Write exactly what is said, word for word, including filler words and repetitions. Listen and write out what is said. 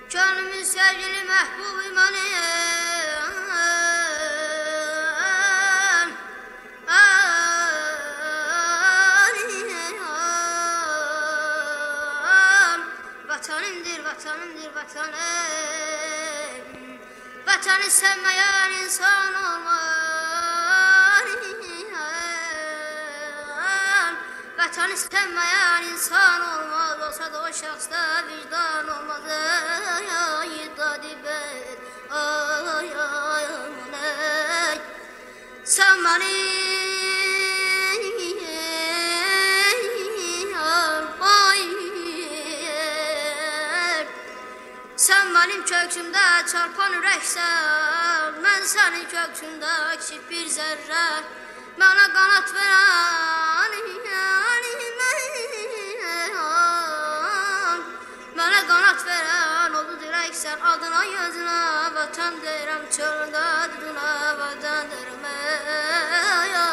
Canımın sevgili məhbub imanım, vatanımdır, vatanımdır, vatanım. Vatanı sevmeyen insan olmaz. Vatanı sevmeyen insan olmaz. Olsa da o şahsta vicdan olmaz. Ay ay dadibet, ay ay ay. Sen beni Sen benim köksümde çarpan yüreksen, ben senin köksünde eksik bir zerre. Bana kanat veren, bana kanat veren oldu direksen. Adına yazına vatan derim, çölde duduna vatan derim.